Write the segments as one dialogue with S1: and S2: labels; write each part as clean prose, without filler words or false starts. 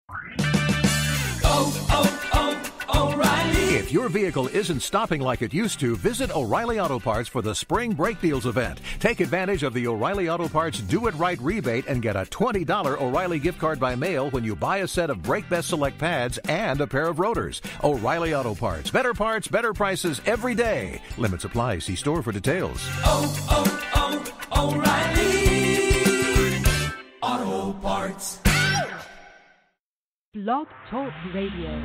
S1: O'Reilly.
S2: If your vehicle isn't stopping like it used to, visit O'Reilly Auto Parts for the Spring Brake Deals event. Take advantage of the O'Reilly Auto Parts Do It Right rebate and get a $20 O'Reilly gift card by mail when you buy a set of Brake Best Select pads and a pair of rotors. O'Reilly Auto Parts. Better parts, better prices every day. Limits apply. See store for details.
S1: O'Reilly Auto Parts.
S3: Blog Talk Radio.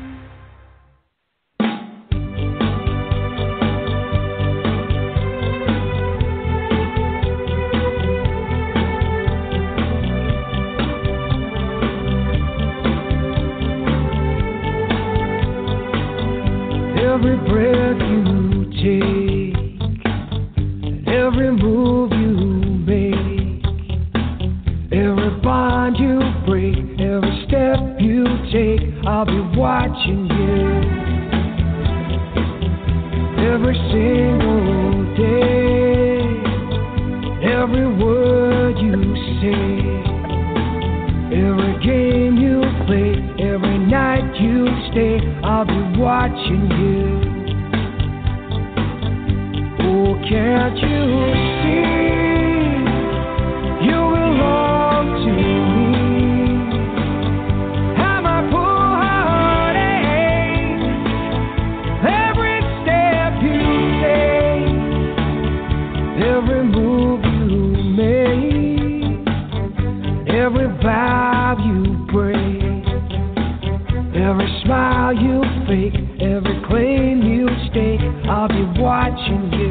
S4: Every breath you take, every move you make, every bond you break, every step you take, I'll be watching you. Every single day, every word you say, every game you play, every night you stay, I'll be watching you. Oh, can't you see? You belong to me. How my poor heart aches. Every step you take, every move you make, every vow you break, every smile you fake, every claim you stake, I'll be watching you.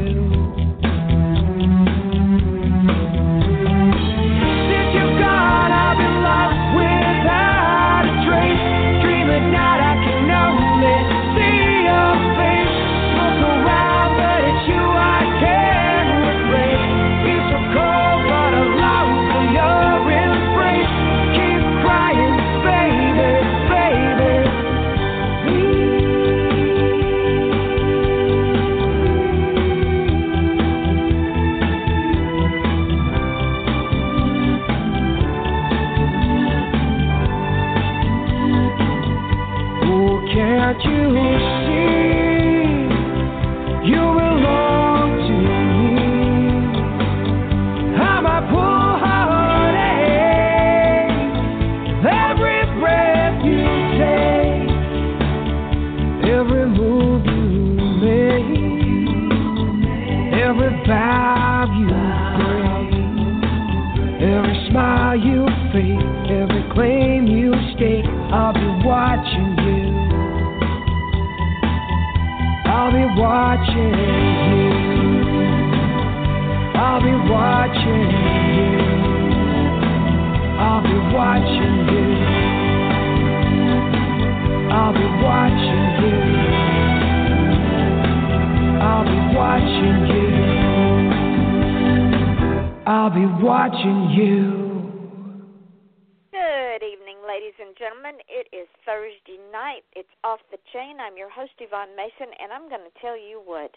S4: Since you're gone, I've been lost without a trace. Dream at night, I can only see your face. Look around, but it's you I can't replace. It's so cold, but I long for your embrace. Keep crying, baby, baby. Can't you see? You belong to me. How my poor heart aches. Every breath you take, every move you make, every vow you break, every smile you fake, every claim you stake, I'll be watching you. I'll be watching you. I'll be watching you. I'll be watching you. I'll be watching you. I'll be watching you. I'll be watching you.
S5: Good evening, ladies and gentlemen. It is Thursday night. It's Off the Chain. I'm your host, Yvonne Mason, and I'm going to tell you what.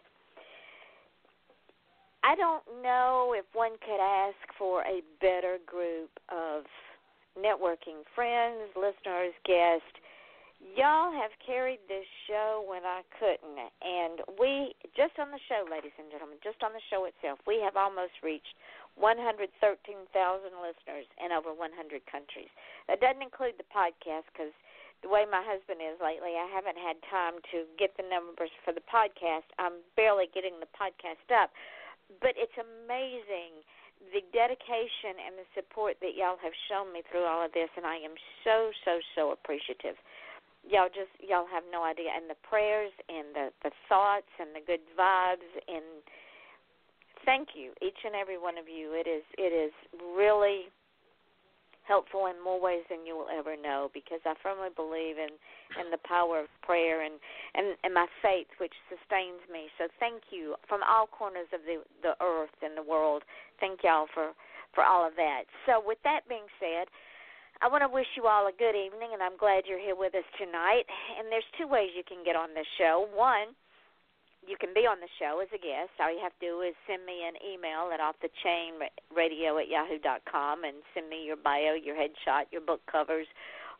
S5: I don't know if one could ask for a better group of networking friends, listeners, guests. Y'all have carried this show when I couldn't, and we, just on the show, ladies and gentlemen, just on the show itself, we have almost reached 113,000 listeners in over 100 countries. That doesn't include the podcast, because the way my husband is lately, I haven't had time to get the numbers for the podcast. I'm barely getting the podcast up. But it's amazing the dedication and the support that y'all have shown me through all of this, and I am so, so, so appreciative. Y'all have no idea. And the prayers and the thoughts and the good vibes, and thank you, each and every one of you. It is really helpful in more ways than you will ever know, because I firmly believe in the power of prayer and my faith, which sustains me. So thank you from all corners of the earth and the world. Thank y'all for all of that. So with that being said, I want to wish you all a good evening, and I'm glad you're here with us tonight. And there's two ways you can get on this show. One, you can be on the show as a guest. All you have to do is send me an email at offthechainradio@yahoo.com and send me your bio, your headshot, your book covers,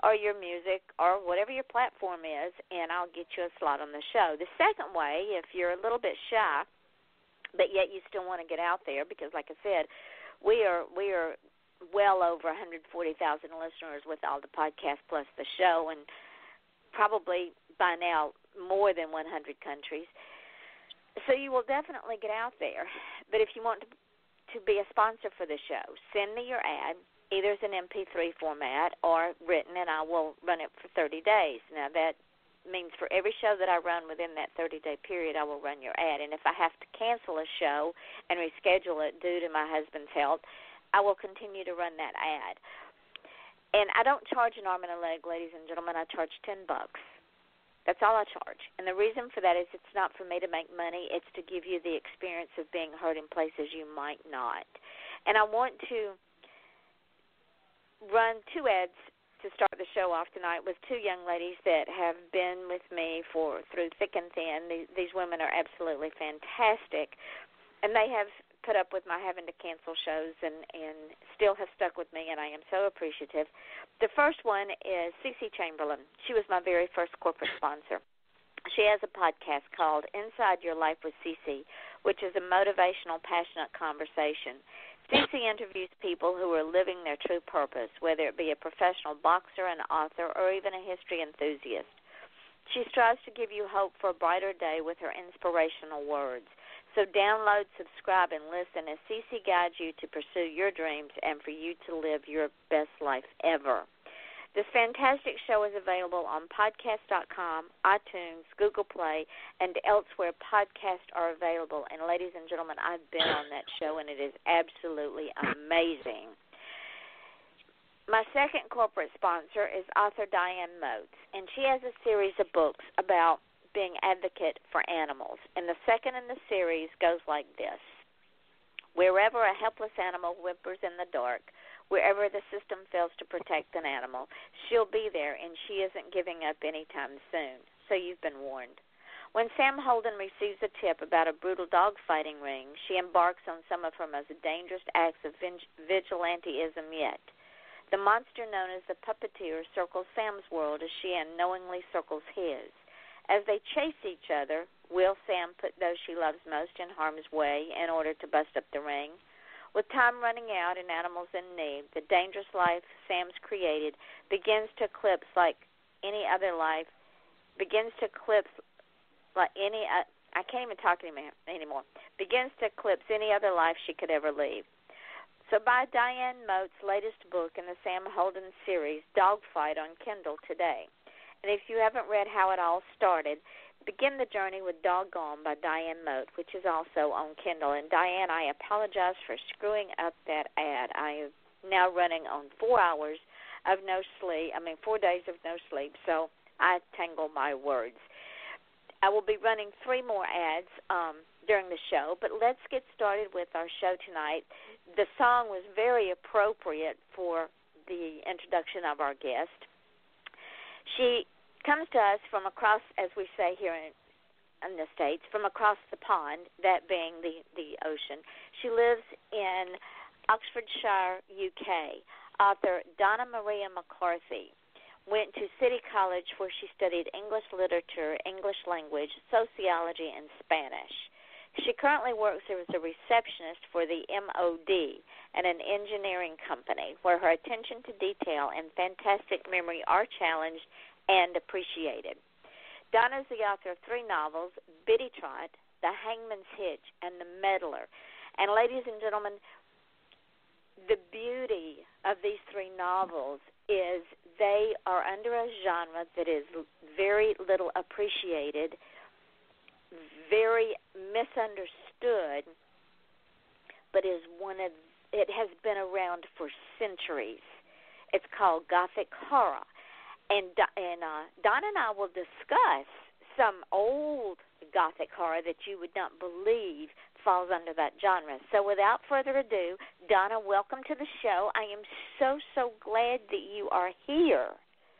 S5: or your music or whatever your platform is, and I'll get you a slot on the show. The second way, if you're a little bit shy, but yet you still want to get out there, because like I said, we are well over 140,000 listeners with all the podcasts plus the show, and probably by now more than 100 countries. So you will definitely get out there. But if you want to be a sponsor for the show, send me your ad, either as an MP3 format or written, and I will run it for 30 days. Now, that means for every show that I run within that 30-day period, I will run your ad. And if I have to cancel a show and reschedule it due to my husband's health, I will continue to run that ad. And I don't charge an arm and a leg, ladies and gentlemen. I charge $10. That's all I charge. And the reason for that is it's not for me to make money. It's to give you the experience of being heard in places you might not. And I want to run two ads to start the show off tonight with two young ladies that have been with me through thick and thin. These women are absolutely fantastic, and they have put up with my having to cancel shows and still have stuck with me, and I am so appreciative. The first one is Cece Chamberlain. She was my very first corporate sponsor. She has a podcast called Inside Your Life with Cece, which is a motivational, passionate conversation. Cece interviews people who are living their true purpose, whether it be a professional boxer, an author, or even a history enthusiast. She strives to give you hope for a brighter day with her inspirational words. So download, subscribe, and listen as Cece guides you to pursue your dreams and for you to live your best life ever. This fantastic show is available on podcast.com, iTunes, Google Play, and elsewhere podcasts are available. And ladies and gentlemen, I've been on that show, and it is absolutely amazing. My second corporate sponsor is author Diane Moats, and she has a series of books about being advocate for animals. And the second in the series goes like this. Wherever a helpless animal whimpers in the dark, wherever the system fails to protect an animal, she'll be there, and she isn't giving up anytime soon. So you've been warned. When Sam Holden receives a tip about a brutal dog fighting ring, she embarks on some of her most dangerous acts of vigilantism yet. The monster known as the puppeteer circles Sam's world as she unknowingly circles his. As they chase each other, will Sam put those she loves most in harm's way in order to bust up the ring? With time running out and animals in need, the dangerous life Sam's created begins to eclipse like any other life, begins to eclipse any other life she could ever lead. So buy Diane Moats' latest book in the Sam Holden series, Dogfight, on Kindle today. And if you haven't read how it all started, begin the journey with Doggone by Diane Moat, which is also on Kindle. And Diane, I apologize for screwing up that ad. I am now running on 4 days of no sleep, so I tangle my words. I will be running 3 more ads during the show, but let's get started with our show tonight. The song was very appropriate for the introduction of our guest. She comes to us from across, as we say here in the States, from across the pond, that being the ocean. She lives in Oxfordshire, UK. Author Donna Maria McCarthy went to City College where she studied English literature, English language, sociology, and Spanish. She currently works as a receptionist for the MOD at an engineering company where her attention to detail and fantastic memory are challenged and appreciated. Donna is the author of 3 novels, Biddy Trott, The Hangman's Hitch, and The Meddler. And ladies and gentlemen, the beauty of these 3 novels is they are under a genre that is very little appreciated, very misunderstood, but it has been around for centuries. It's called Gothic horror. And Donna and I will discuss some old Gothic horror that you would not believe falls under that genre. So without further ado, Donna, welcome to the show. I am so glad that you are here.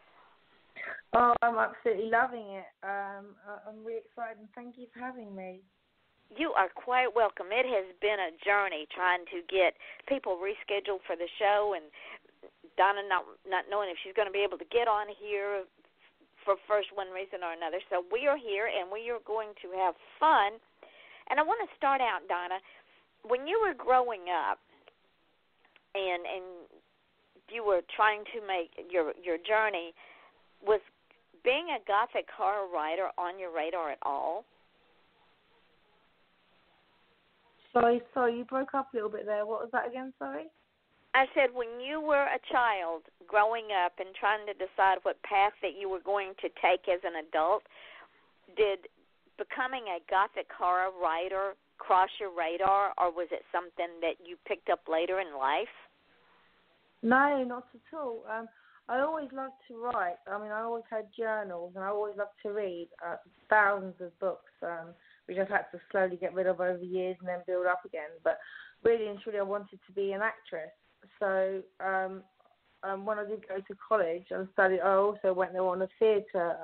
S3: Oh, I'm absolutely loving it. I'm really excited, and thank you for having me.
S5: You are quite welcome. It has been a journey trying to get people rescheduled for the show and Donna not knowing if she's going to be able to get on here for first one reason or another. So we are here, and we are going to have fun. And I want to start out, Donna, when you were growing up and you were trying to make your journey, was being a Gothic horror writer on your radar at all?
S3: Sorry, you broke up a little bit there. What was that again, sorry?
S5: I said when you were a child growing up and trying to decide what path that you were going to take as an adult, did becoming a Gothic horror writer cross your radar, or was it something that you picked up later in life?
S3: No, not at all. I always loved to write. I mean, I always had journals, and I always loved to read thousands of books, which I've had to slowly get rid of over the years and then build up again. But really and truly, I wanted to be an actress. So when I did go to college and studied, I also went there on a theatre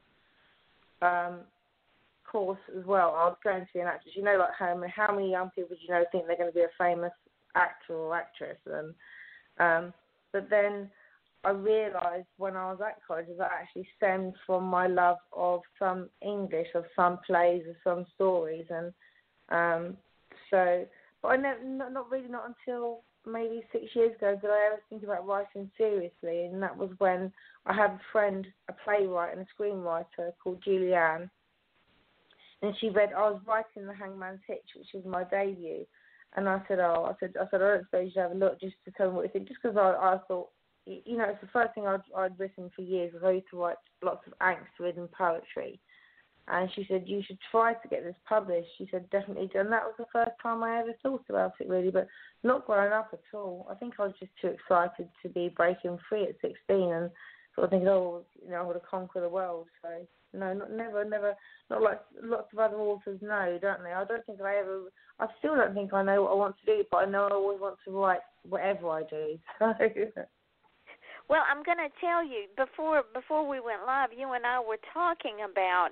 S3: course as well. I was going to be an actress. You know, like how many young people do you know think they're going to be a famous actor or actress? And but then I realised when I was at college that actually stemmed from my love of some English, of some plays, of some stories, and but I never, not until maybe 6 years ago did I ever think about writing seriously, and that was when I had a friend, a playwright and a screenwriter called Julianne, and I was writing the Hangman's Hitch, which was my debut, and I said, I don't suppose you should have a look just to tell me what you think, just because I thought, you know, it's the first thing I'd written for years. I used to write lots of angst-ridden poetry. And she said, you should try to get this published. She said, definitely do. And that was the first time I ever thought about it, really, but not growing up at all. I think I was just too excited to be breaking free at 16 and sort of thinking, I want to conquer the world. So, no, never, not like lots of other authors know, don't they? I still don't think I know what I want to do, but I know I always want to write whatever I do. So.
S5: Well, I'm going to tell you, before we went live, you and I were talking about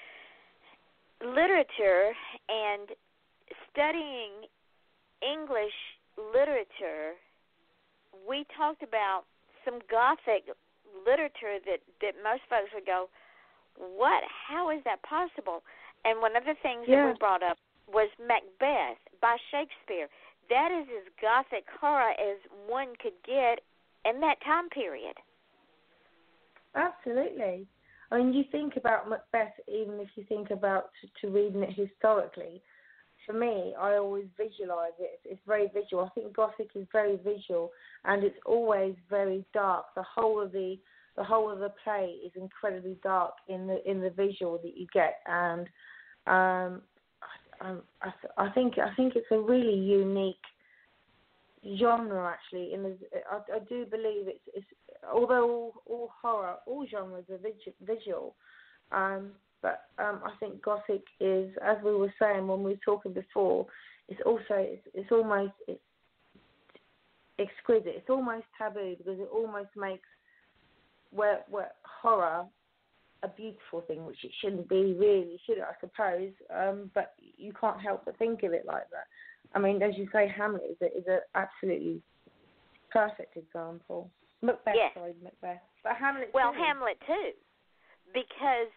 S5: literature and studying English literature. We talked about some Gothic literature that most folks would go, what? How is that possible? And one of the things that we brought up was Macbeth by Shakespeare. That is as Gothic horror as one could get in that time period.
S3: Absolutely. I mean, you think about Macbeth, even if you think about to reading it historically. For me, I always visualise it. It's very visual. I think Gothic is very visual, and it's always very dark. The whole of the play is incredibly dark in the visual that you get, and I think it's a really unique genre, actually. I do believe it's although all horror, all genres are visual, but I think Gothic is, as we were saying when we were talking before, it's almost exquisite. It's almost taboo because it almost makes where horror a beautiful thing, which it shouldn't be really, should it? I suppose, but you can't help but think of it like that. I mean, as you say, Hamlet is an absolutely perfect example. Macbeth, but Hamlet.
S5: Well,
S3: too.
S5: Hamlet too, because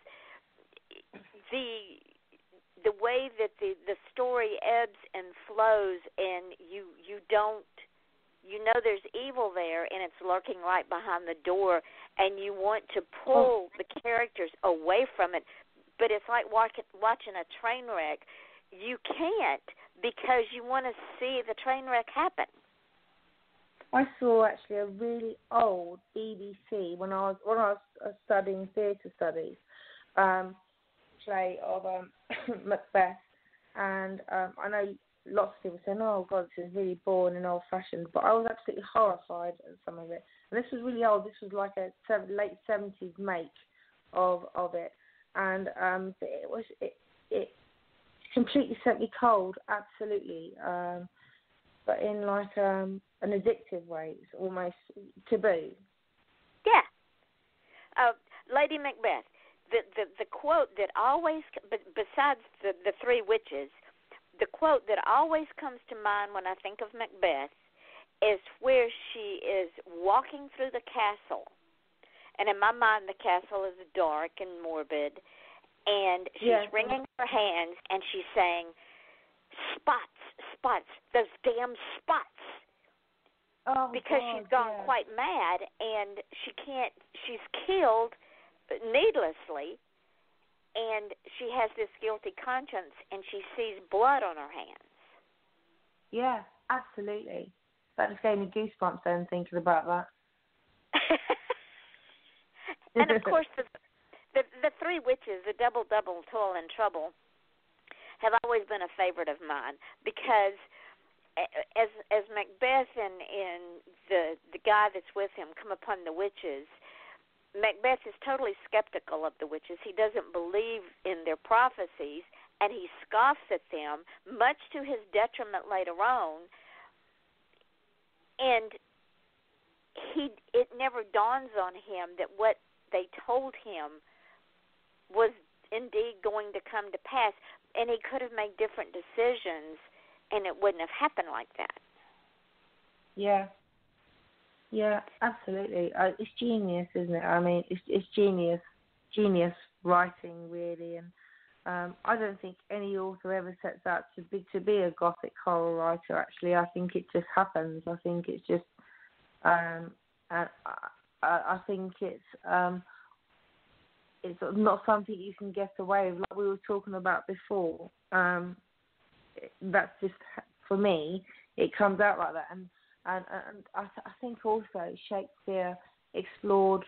S5: the way that the story ebbs and flows, and you don't, there's evil there, and it's lurking right behind the door, and you want to pull the characters away from it, but it's like watching a train wreck. You can't, because you want to see the train wreck happen.
S3: I saw actually a really old BBC when I was studying theatre studies play of Macbeth, and I know lots of people saying, "Oh God, this is really boring and old-fashioned," but I was absolutely horrified at some of it. And this was really old. This was like a late 70s make of it, and it completely sent me cold, absolutely. But in like an addictive way, it's almost taboo.
S5: Yeah. Lady Macbeth, the quote that always, besides the three witches, the quote that always comes to mind when I think of Macbeth is where she is walking through the castle. And in my mind, the castle is dark and morbid. And she's wringing her hands, and she's saying, spots, spots, those damn spots.
S3: Oh,
S5: because
S3: God,
S5: she's gone quite mad, and she's killed needlessly, and she has this guilty conscience, and she sees blood on her hands.
S3: Yeah, absolutely. That just gave me goosebumps then thinking about that.
S5: And of course, the three witches, the double, toil and trouble, have always been a favorite of mine because as Macbeth and the guy that's with him come upon the witches, Macbeth is totally skeptical of the witches. He doesn't believe in their prophecies, and he scoffs at them, much to his detriment later on. And it never dawns on him that what they told him was indeed going to come to pass, and he could have made different decisions, and it wouldn't have happened like that.
S3: Yeah, absolutely. It's genius, isn't it? I mean, it's genius writing, really. And I don't think any author ever sets out to be a Gothic horror writer. Actually, I think it just happens. I think it's just, I think it's not something you can get away with, like we were talking about before. That's just, for me, it comes out like that. And I think also Shakespeare explored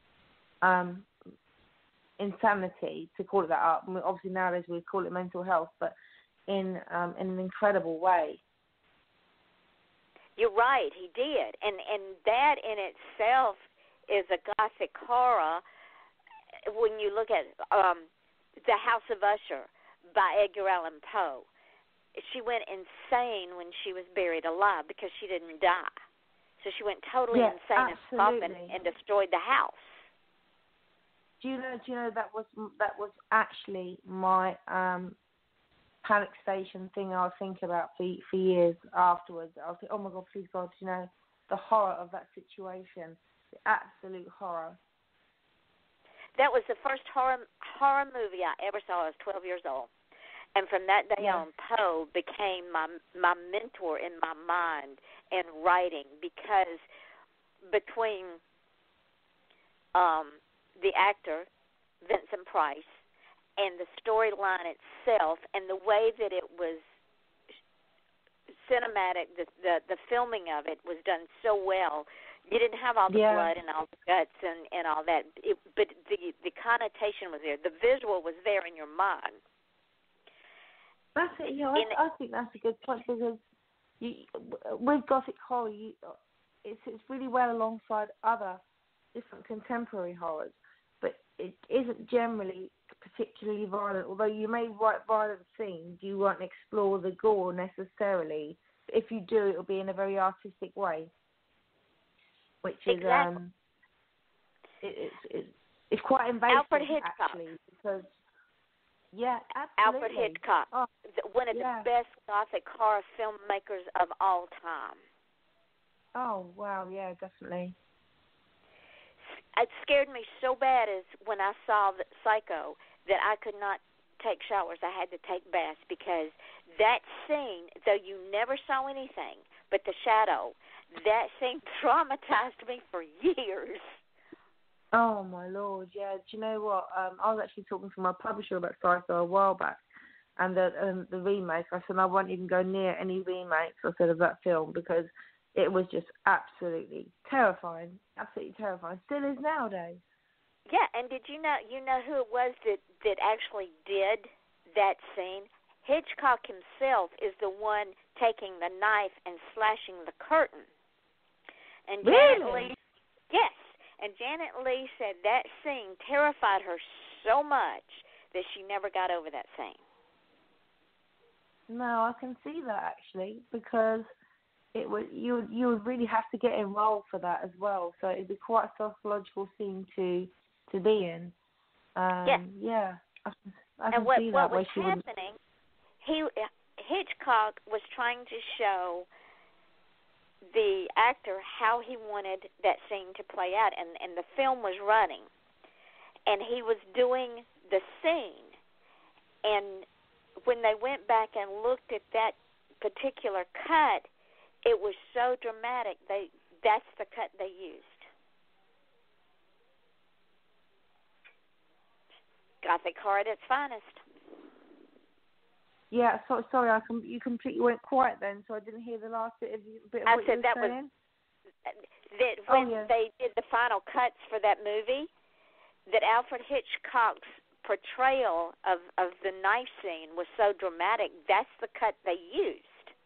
S3: insanity, to call it that. Obviously nowadays we call it mental health, but in an incredible way. You're
S5: right, he did, and that in itself is a Gothic horror. When you look at The House of Usher by Edgar Allan Poe, she went insane when she was buried alive because she didn't die. So she went totally insane and coffin and destroyed the house.
S3: Do you know that was actually my panic station thing I would think about for years afterwards. I was like, oh my God, please God, the horror of that situation, the absolute horror.
S5: That was the first horror movie I ever saw. I was 12 years old. And from that day on, Poe became my mentor in my mind and writing, because between the actor, Vincent Price, and the storyline itself and the way that it was cinematic, the filming of it was done so well. You didn't have all the blood and all the guts and all that, but the connotation was there. The visual was there in your mind.
S3: That's it. I think that's a good point, because with Gothic horror, it's really well alongside other different contemporary horrors, but it isn't generally particularly violent. Although you may write violent scenes, you won't explore the gore necessarily. If you do, it'll be in a very artistic way, which is it's quite invasive.
S5: Alfred Hitchcock,
S3: actually, because. Yeah,
S5: Alfred
S3: absolutely.
S5: Hitchcock, one of the best Gothic horror filmmakers of all time.
S3: Oh, wow, yeah, definitely.
S5: It scared me so bad as when I saw Psycho that I could not take showers. I had to take baths, because that scene, though you never saw anything but the shadow, that scene traumatized me for years.
S3: Oh, my Lord, yeah. Do you know what? I was actually talking to my publisher about Psycho a while back, and the remake. I said I won't even go near any remakes, I said, of that film, because it was just absolutely terrifying. Absolutely terrifying. Still is nowadays.
S5: Yeah, and did you know who it was that actually did that scene? Hitchcock himself is the one taking the knife and slashing the curtain. And
S3: really?
S5: Janet Leigh, yes. And Janet Leigh said that scene terrified her so much that she never got over that scene.
S3: No, I can see that, actually, because it would you would really have to get involved for that as well. So it'd be quite a psychological scene to be in. Yeah. I can see that.
S5: What was happening? Hitchcock was trying to show the actor how he wanted that scene to play out, and the film was running, and he was doing the scene, and when they went back and looked at that particular cut, it was so dramatic. That's the cut they used. Gothic horror at its finest.
S3: Yeah, sorry, you completely went quiet then, so I didn't hear the last bit of what
S5: I
S3: you
S5: said
S3: were
S5: that
S3: saying.
S5: That when they did the final cuts for that movie, that Alfred Hitchcock's portrayal of the knife scene was so dramatic. That's the cut they used.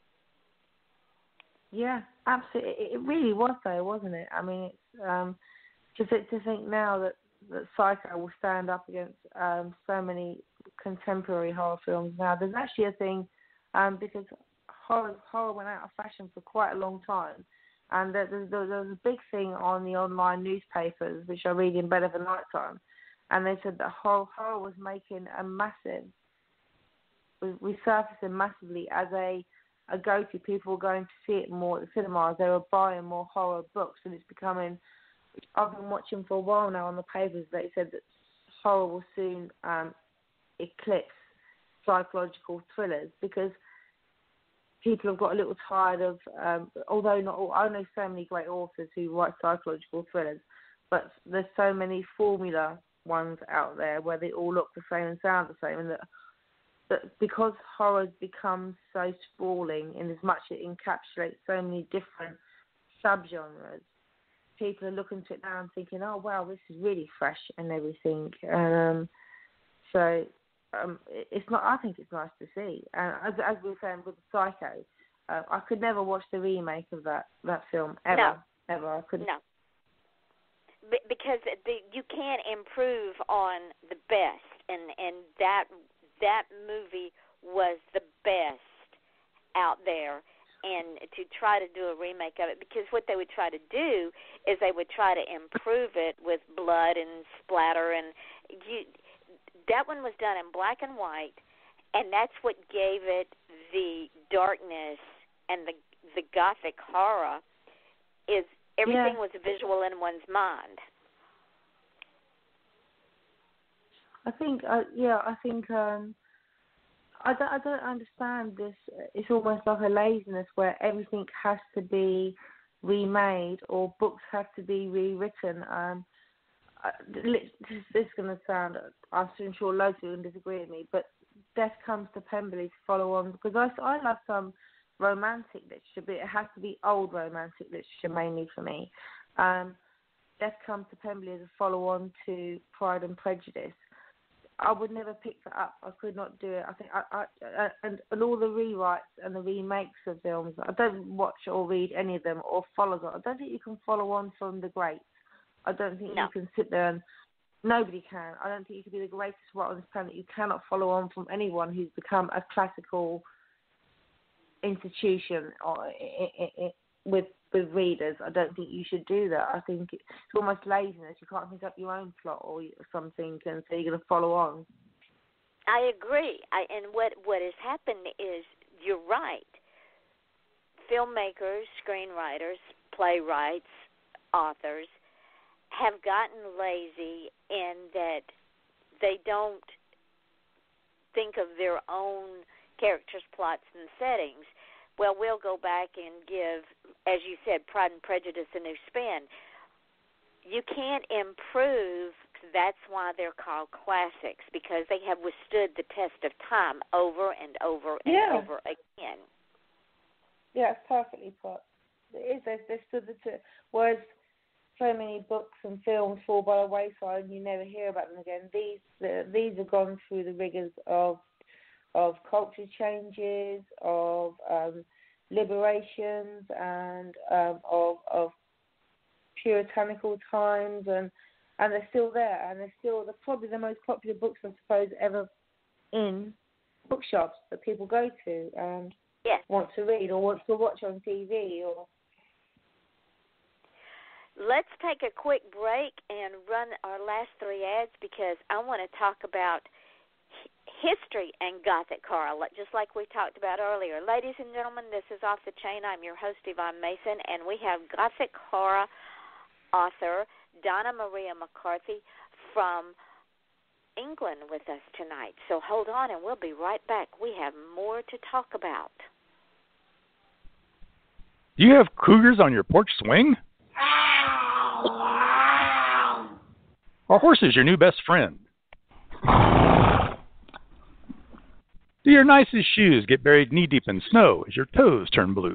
S3: Yeah, absolutely. It really was, though, wasn't it? I mean, it's to think now that Psycho will stand up against so many contemporary horror films now. There's actually a thing because horror went out of fashion for quite a long time, and there was a big thing on the online newspapers, which I read in bed of a night time, and they said that horror was making resurfacing massively as a go-to. People were going to see it more at the cinemas. They were buying more horror books, and it's becoming. I've been watching for a while now on the papers. They said that horror will soon eclipse psychological thrillers because people have got a little tired of. Although not all, I know so many great authors who write psychological thrillers, but there's so many formula ones out there where they all look the same and sound the same, and that because horror's become so sprawling in as much it encapsulates so many different subgenres, people are looking to it now and thinking, oh wow, this is really fresh and everything. So it's not. I think it's nice to see. And as we were saying with Psycho, I could never watch the remake of that film ever. I couldn't.
S5: No. Because you can't improve on the best, and that movie was the best out there, and to try to do a remake of it, because what they would try to do is they would try to improve it with blood and splatter, and that one was done in black and white, and that's what gave it the darkness and the Gothic horror is. Everything was visual in one's mind.
S3: I don't understand this. It's almost like a laziness where everything has to be remade or books have to be rewritten. This is going to sound, I'm sure loads of you can disagree with me, but Death Comes to Pemberley to follow on, because I love some romantic literature, but it has to be old romantic literature mainly for me. Death Comes to Pemberley is a follow-on to Pride and Prejudice. I would never pick that up. I could not do it. I think and all the rewrites and the remakes of films, I don't watch or read any of them or follow them. I don't think you can follow on from the greats. I don't think you can sit there and nobody can. I don't think you can be the greatest writer on this planet. You cannot follow on from anyone who's become a classical institution with readers. I don't think you should do that. I think it's almost laziness. You can't think up your own plot or something, and so you're going to follow on.
S5: I agree. And what has happened is, you're right. Filmmakers, screenwriters, playwrights, authors have gotten lazy in that they don't think of their own characters, plots, and settings. Well, we'll go back and give, as you said, Pride and Prejudice a new spin. You can't improve. That's why they're called classics, because they have withstood the test of time over and over and over again.
S3: Yeah, it's perfectly put. It is. They stood the test. Whereas so many books and films fall by the wayside and you never hear about them again. These have gone through the rigors of culture changes, of liberations, and of puritanical times, and they're still there, and they're probably the most popular books, I suppose, ever in bookshops that people go to and want to read or want to watch on TV. Or
S5: let's take a quick break and run our last three ads, because I want to talk about history and Gothic horror, just like we talked about earlier. Ladies and gentlemen, this is Off the Chain. I'm your host, Yvonne Mason, and we have Gothic horror author Donna Maria McCarthy from England with us tonight. So hold on, and we'll be right back. We have more to talk about.
S6: Do you have cougars on your porch swing? Are horses your new best friend? Do your nicest shoes get buried knee-deep in snow as your toes turn blue?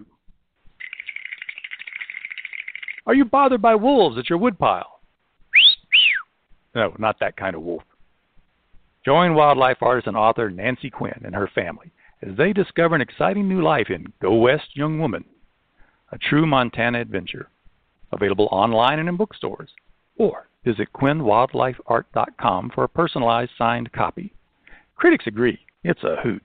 S6: Are you bothered by wolves at your woodpile? No, not that kind of wolf. Join wildlife artist and author Nancy Quinn and her family as they discover an exciting new life in Go West, Young Woman, a true Montana adventure. Available online and in bookstores. Or visit QuinnWildlifeArt.com for a personalized signed copy. Critics agree. It's a hoot.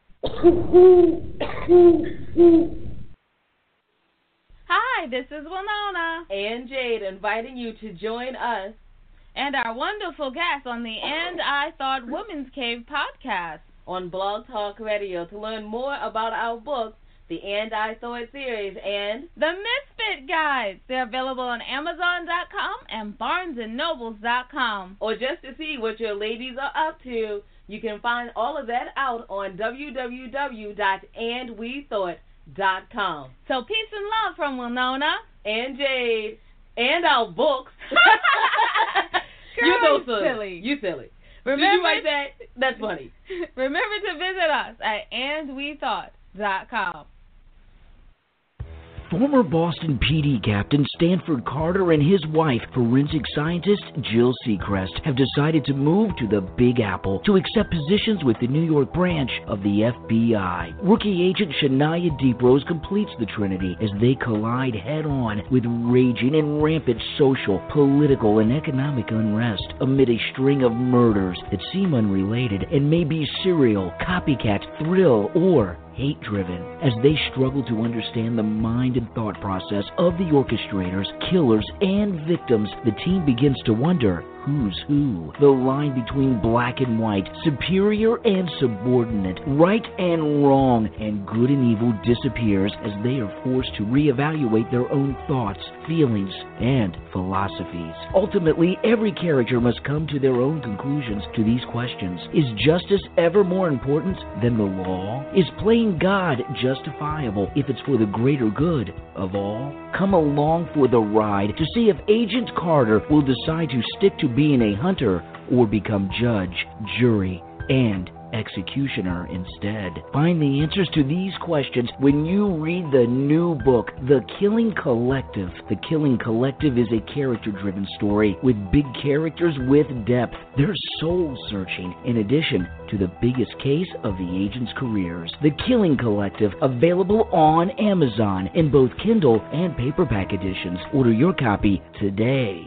S7: Hi, this is Winona
S8: and Jade inviting you to join us
S7: and our wonderful guests on the And I Thought Women's Cave podcast
S8: on Blog Talk Radio to learn more about our books, the And I Thought series, and
S7: the Misfit Guides. They're available on Amazon.com and BarnesandNobles.com.
S8: Or just to see what your ladies are up to, you can find all of that out on www.andwethought.com.
S7: So peace and love from Winona
S8: and Jade and our books.
S7: You so silly.
S8: You silly.
S7: Remember,
S8: did you write that? That's funny.
S7: Remember to visit us at andwethought.com.
S9: Former Boston PD Captain Stanford Carter and his wife, forensic scientist Jill Seacrest, have decided to move to the Big Apple to accept positions with the New York branch of the FBI. Rookie agent Shania Deeprose completes the trinity as they collide head-on with raging and rampant social, political, and economic unrest amid a string of murders that seem unrelated and may be serial, copycat, thrill, or hate-driven. As they struggle to understand the mind and thought process of the orchestrators, killers, and victims, the team begins to wonder who's who. The line between black and white, superior and subordinate, right and wrong, and good and evil disappears as they are forced to reevaluate their own thoughts, feelings, and philosophies. Ultimately, every character must come to their own conclusions to these questions. Is justice ever more important than the law? Is playing God justifiable if it's for the greater good of all? Come along for the ride to see if Agent Carter will decide to stick to being a hunter or become judge, jury, and executioner instead. Find the answers to these questions when you read the new book, The Killing Collective. The Killing Collective is a character-driven story with big characters with depth. They're soul-searching in addition to the biggest case of the agents' careers. The Killing Collective, available on Amazon in both Kindle and paperback editions. Order your copy today.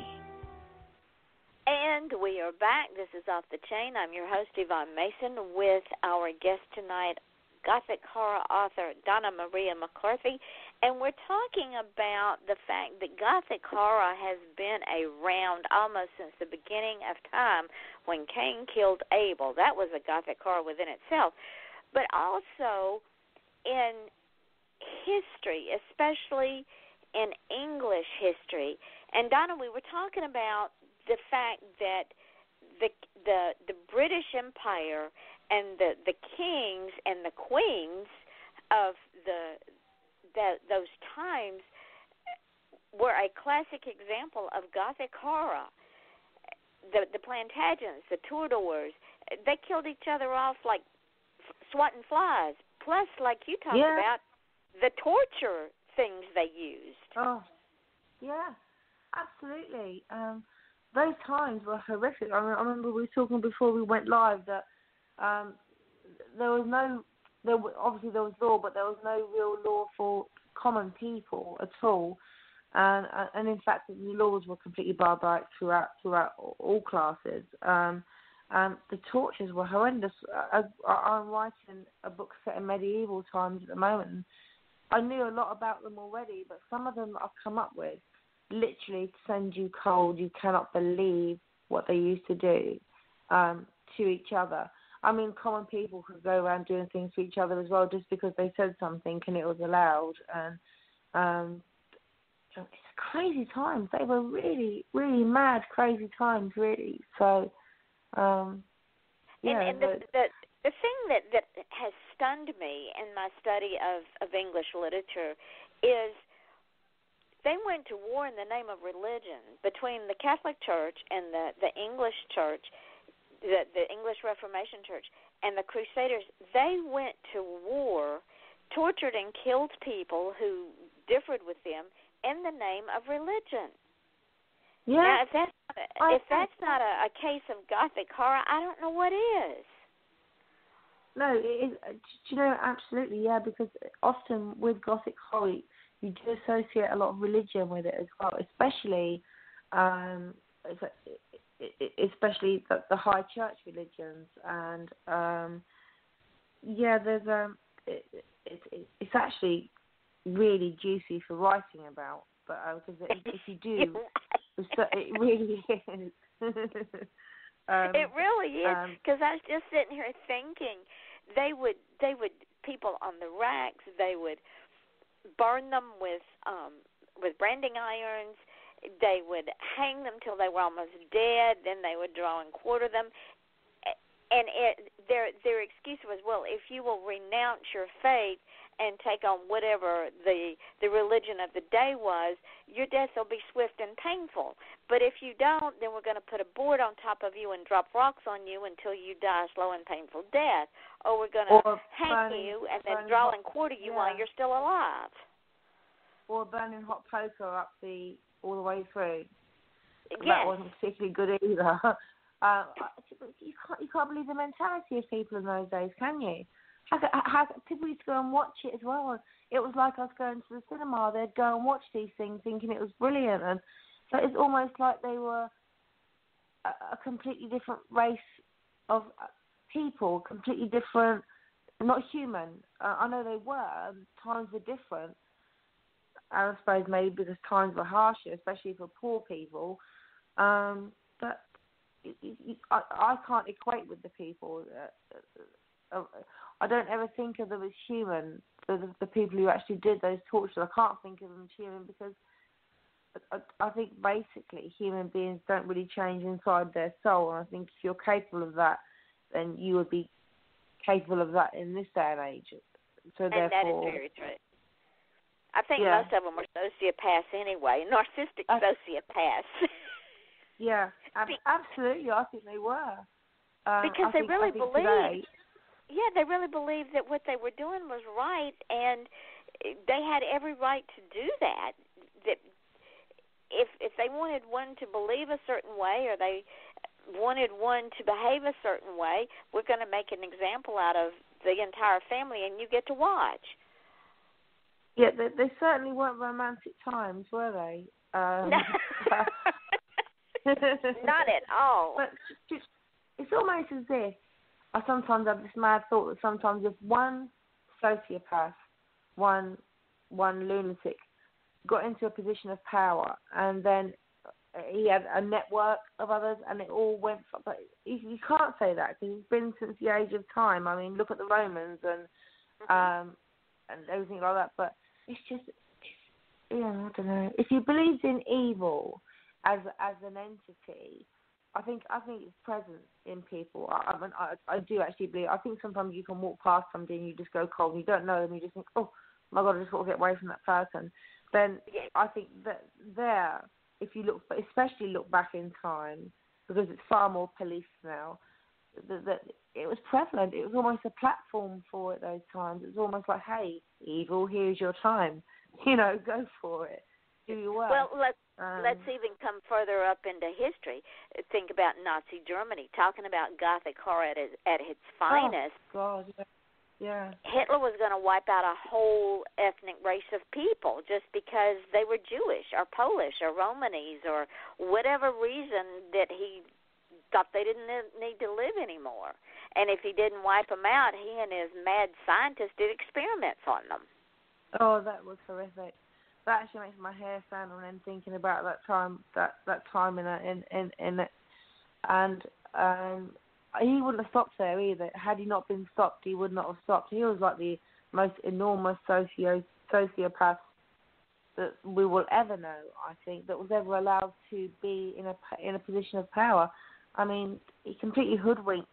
S5: And we are back. This is Off the Chain. I'm your host, Yvonne Mason, with our guest tonight, Gothic horror author Donna Maria McCarthy. And we're talking about the fact that Gothic horror has been around almost since the beginning of time when Cain killed Abel. That was a Gothic horror within itself. But also in history, especially in English history. And Donna, we were talking about the fact that the British Empire and the kings and the queens of those times were a classic example of Gothic horror. The Plantagenets, the Tudors, they killed each other off like swatting flies. Plus, like you talked about, the torture things they used.
S3: Oh, yeah, absolutely. Those times were horrific. I remember we were talking before we went live that obviously there was law, but there was no real law for common people at all. And in fact, the laws were completely barbaric throughout all classes. The tortures were horrendous. I'm writing a book set in medieval times at the moment. And I knew a lot about them already, but some of them I've come up with literally send you cold. You cannot believe what they used to do to each other. I mean, common people could go around doing things to each other as well just because they said something and it was allowed. And it's crazy times. They were really, really mad, crazy times, really. So, yeah.
S5: And the thing that has stunned me in my study of English literature is they went to war in the name of religion between the Catholic Church and the English Church, the English Reformation Church, and the Crusaders. They went to war, tortured and killed people who differed with them in the name of religion.
S3: Yeah.
S5: Now, if that's not a case of Gothic horror, I don't know what is.
S3: No, it is. Do you know, absolutely, yeah, because often with Gothic horror, you do associate a lot of religion with it as well, especially the high church religions. And, yeah, there's it's actually really juicy for writing about, but because if you do, it really is.
S5: It really is, because I was just sitting here thinking, they would people on the racks, they would burn them with branding irons. They would hang them till they were almost dead. Then they would draw and quarter them. And their excuse was, well, if you will renounce your faith and take on whatever the religion of the day was, your death will be swift and painful. But if you don't, then we're going to put a board on top of you and drop rocks on you until you die a slow and painful death. Or we're going to hang you and then draw and quarter you while you're still alive.
S3: Or burning hot poker up all the way through.
S5: Yes.
S3: That wasn't particularly good either. You can't believe the mentality of people in those days, can you? How people used to go and watch it as well. It was like us going to the cinema. They'd go and watch these things thinking it was brilliant. And so it's almost like they were a completely different race of people, completely different, not human. I know they were. Times were different. I suppose maybe because times were harsher, especially for poor people. But I can't equate with the people. I don't ever think of them as human, the people who actually did those tortures. I can't think of them as human because I think basically human beings don't really change inside their soul. And I think if you're capable of that, then you would be capable of that in this day and age. So
S5: and that is very true. I think most of them were sociopaths anyway, narcissistic sociopaths.
S3: Yeah, absolutely. I think they were.
S5: Because they really believed.
S3: Today,
S5: yeah, they really believed that what they were doing was right, and they had every right to do that. That if they wanted one to believe a certain way, or they wanted one to behave a certain way, we're going to make an example out of the entire family, and you get to watch.
S3: Yeah, they certainly weren't romantic times, were they?
S5: Not at all.
S3: But it's almost as if I sometimes have this mad thought that sometimes if one sociopath, one lunatic, got into a position of power and then he had a network of others and it all went. But you can't say that because it's been since the age of time. I mean, look at the Romans and everything like that. But it's just, I don't know. If you believed in evil as an entity, I think it's present in people. I do actually believe. I think sometimes you can walk past somebody and you just go cold and you don't know them. You just think, oh my God, I just want to get away from that person. Then I think that there, if you look, especially look back in time, because it's far more policed now, that it was prevalent. It was almost a platform for it those times. It was almost like, hey, evil, here's your time. Go for it. Do your work.
S5: Well, let's even come further up into history. Think about Nazi Germany, talking about Gothic horror at its finest.
S3: Oh, God, yeah.
S5: Hitler was going to wipe out a whole ethnic race of people just because they were Jewish or Polish or Romanese or whatever reason that he thought they didn't need to live anymore. And if he didn't wipe them out, he and his mad scientists did experiments on them.
S3: Oh, that was horrific. That actually makes my hair stand on end thinking about that time. That time in it, and he wouldn't have stopped there either. Had he not been stopped, he would not have stopped. He was like the most enormous sociopath that we will ever know, I think, that was ever allowed to be in a position of power. I mean, he completely hoodwinked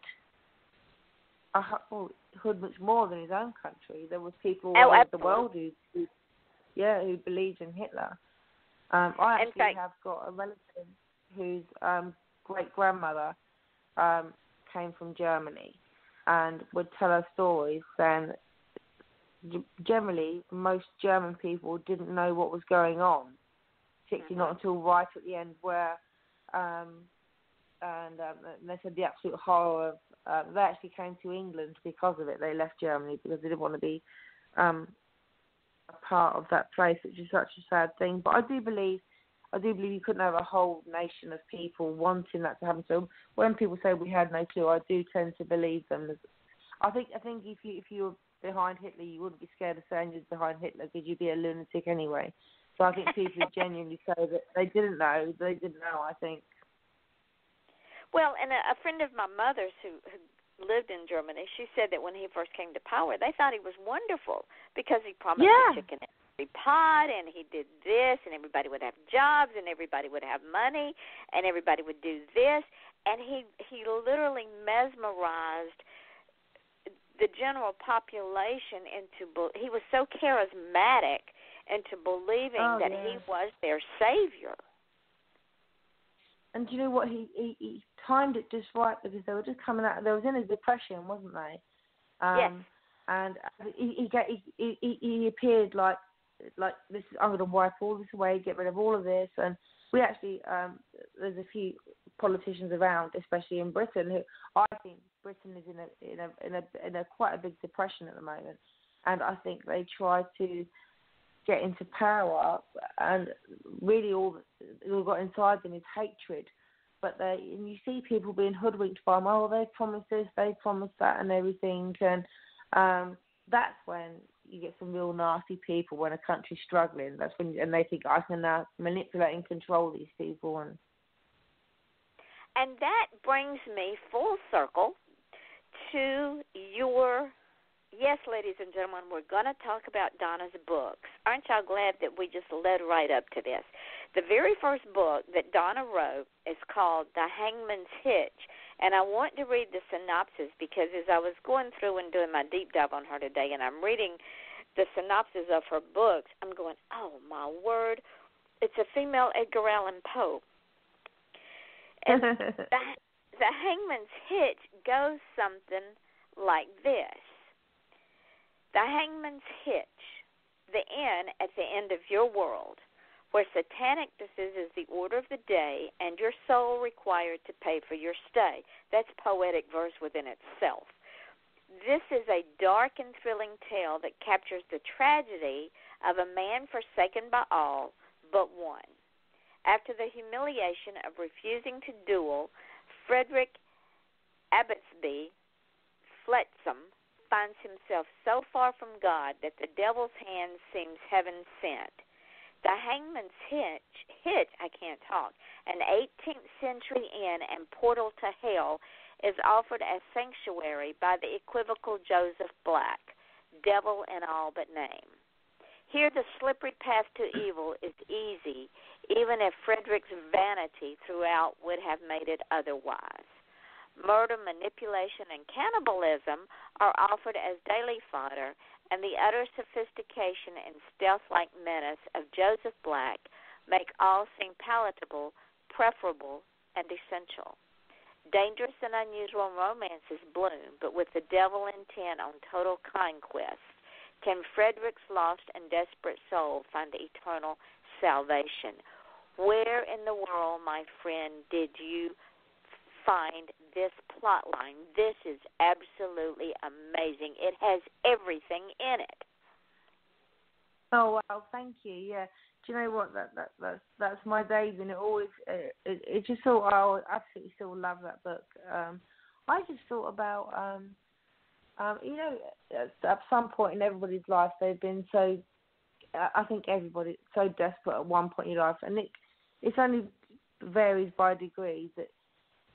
S3: more than his own country. There was people all over the world who believed in Hitler. I actually have got a relative whose great-grandmother came from Germany and would tell her stories. Then generally, most German people didn't know what was going on, particularly not until right at the end where, and they said the absolute horror of, they actually came to England because of it. They left Germany because they didn't want to be a part of that place, which is such a sad thing. But I do believe you couldn't have a whole nation of people wanting that to happen. So when people say we had no clue, I do tend to believe them. I think if you were behind Hitler, you wouldn't be scared of saying you're behind Hitler because you'd be a lunatic anyway. So I think people who genuinely say that they didn't know, I think.
S5: Well, and a friend of my mother's who lived in Germany, she said that when he first came to power, they thought he was wonderful because he promised the chicken in every pot, and he did this, and everybody would have jobs, and everybody would have money, and everybody would do this, and he literally mesmerized the general population he was so charismatic into believing that he was their savior.
S3: And do you know what? He timed it just right because they were just coming out. They was in a depression, wasn't they?
S5: Yes.
S3: And he appeared like this. I'm going to wipe all this away, get rid of all of this. And we actually there's a few politicians around, especially in Britain, who I think Britain is in a quite a big depression at the moment. And I think they try to get into power, and really all they've got inside them is hatred. But and you see people being hoodwinked by them. Oh, they promised this, they promised that, and everything. And that's when you get some real nasty people when a country's struggling. That's when, and they think I can now manipulate and control these people.
S5: And that brings me full circle to your. Yes, ladies and gentlemen, we're going to talk about Donna's books. Aren't y'all glad that we just led right up to this? The very first book that Donna wrote is called The Hangman's Hitch, and I want to read the synopsis because as I was going through and doing my deep dive on her today and I'm reading the synopsis of her books, I'm going, oh, my word, it's a female Edgar Allan Poe. And the Hangman's Hitch goes something like this. The Hangman's Hitch, the inn at the end of your world, where satanic decisions the order of the day and your soul required to pay for your stay. That's poetic verse within itself. This is a dark and thrilling tale that captures the tragedy of a man forsaken by all but one. After the humiliation of refusing to duel, Frederick Abbotsby Fletsum finds himself so far from God that the devil's hand seems heaven sent. The Hangman's Hitch, I can't talk, an 18th century inn and portal to hell, is offered as sanctuary by the equivocal Joseph Black, devil in all but name. Here the slippery path to evil is easy, even if Frederick's vanity throughout would have made it otherwise. Murder, manipulation, and cannibalism are offered as daily fodder, and the utter sophistication and stealth-like menace of Joseph Black make all seem palatable, preferable, and essential. Dangerous and unusual romances bloom, but with the devil intent on total conquest, can Frederick's lost and desperate soul find eternal salvation? Where in the world, my friend, did you find this plot line? This is absolutely amazing. It has everything in it.
S3: Oh wow, thank you. Yeah, do you know what? That's my days, and it always it just so I absolutely still love that book. I just thought about you know, at some point in everybody's life they've been so. I think everybody so desperate at one point in your life, and it's only varies by degrees that.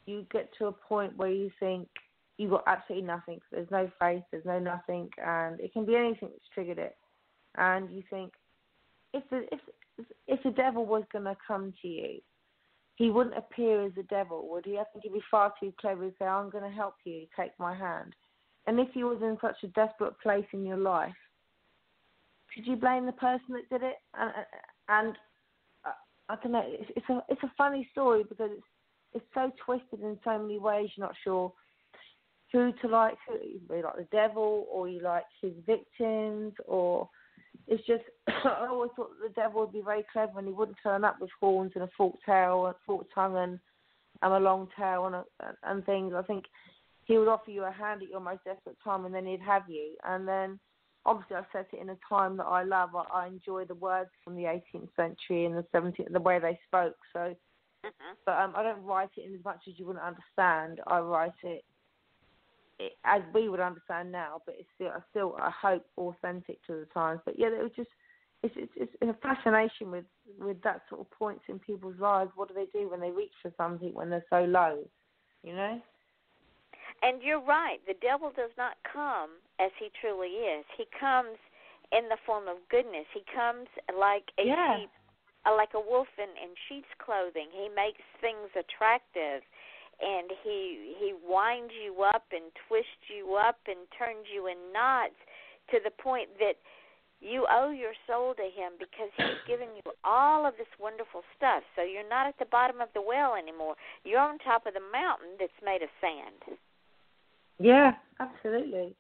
S3: you get to a point where you think you've got absolutely nothing. There's no faith, there's no nothing, and it can be anything that's triggered it. And you think, if the devil was going to come to you, he wouldn't appear as the devil, would he? I think he'd be far too clever to say, I'm going to help you, take my hand. And if he was in such a desperate place in your life, could you blame the person that did it? And I don't know, it's a funny story because it's so twisted in so many ways. You're not sure who to like. You like the devil, or you like his victims, or it's just I always thought the devil would be very clever and he wouldn't turn up with horns and a forked tail and forked tongue and a long tail and things. I think he would offer you a hand at your most desperate time and then he'd have you. And then obviously I set it in a time that I love. I enjoy the words from the 18th century and the 17th, the way they spoke. So, but I don't write it in as much as you wouldn't understand. I write it as we would understand now, but it's still I hope authentic to the times. But yeah, it was just it's a fascination with that sort of points in people's lives. What do they do when they reach for something when they're so low, you know?
S5: And you're right. The devil does not come as he truly is. He comes in the form of goodness. He comes like a sheep, like a wolf in sheep's clothing. He makes things attractive. And he winds you up and twists you up and turns you in knots to the point that you owe your soul to him because he's given you all of this wonderful stuff. So you're not at the bottom of the well anymore. You're on top of the mountain that's made of sand.
S3: Yeah, absolutely.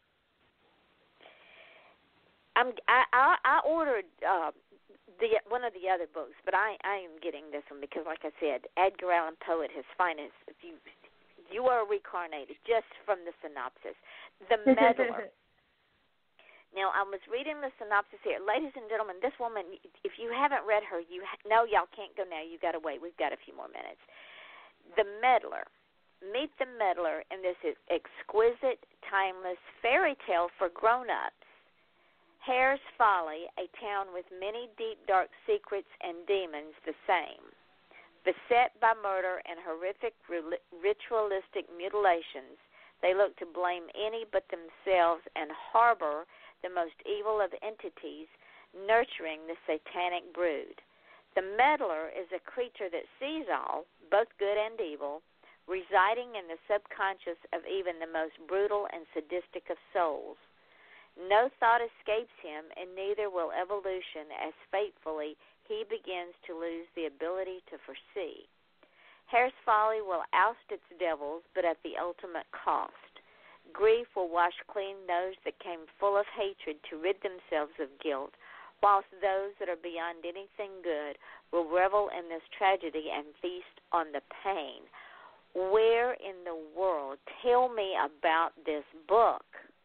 S5: I ordered one of the other books, but I am getting this one because, like I said, Edgar Allan Poe at his finest. You are reincarnated just from the synopsis. The Meddler. Now, I was reading the synopsis here. Ladies and gentlemen, this woman, if you haven't read her, no, y'all can't go now. You got to wait. We've got a few more minutes. The Meddler. Meet the Meddler in this exquisite, timeless fairy tale for grown-ups. Hare's Folly, a town with many deep, dark secrets and demons the same. Beset by murder and horrific ritualistic mutilations, they look to blame any but themselves and harbor the most evil of entities, nurturing the satanic brood. The Meddler is a creature that sees all, both good and evil, residing in the subconscious of even the most brutal and sadistic of souls. No thought escapes him, and neither will evolution as fatefully he begins to lose the ability to foresee. Hare's Folly will oust its devils, but at the ultimate cost. Grief will wash clean those that came full of hatred to rid themselves of guilt, whilst those that are beyond anything good will revel in this tragedy and feast on the pain. Where in the world? Tell me about this book.